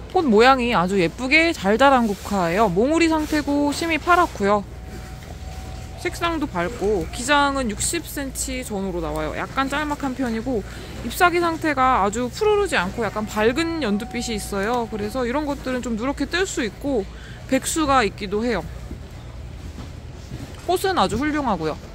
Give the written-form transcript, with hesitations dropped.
꽃 모양이 아주 예쁘게 잘 자란 국화예요. 몽우리 상태고 심이 파랗고요. 색상도 밝고 기장은 60cm 전후로 나와요. 약간 짤막한 편이고 잎사귀 상태가 아주 푸르르지 않고 약간 밝은 연두빛이 있어요. 그래서 이런 것들은 좀 누렇게 뜰 수 있고 백수가 있기도 해요. 꽃은 아주 훌륭하고요.